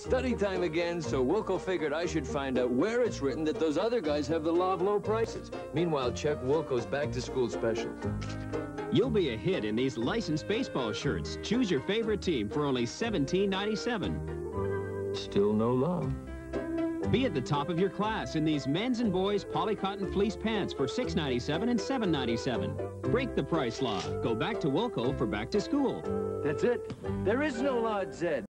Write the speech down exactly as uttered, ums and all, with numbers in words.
study time again, so Woolco figured I should find out where it's written that those other guys have the law of low prices. Meanwhile, check Woolco's back-to-school special. You'll be a hit in these licensed baseball shirts. Choose your favorite team for only seventeen ninety-seven. Still no law. Be at the top of your class in these men's and boys polycotton fleece pants for six ninety-seven and seven ninety-seven. Break the price law. Go back to Woolco for back to school. That's it. There is no law, it said.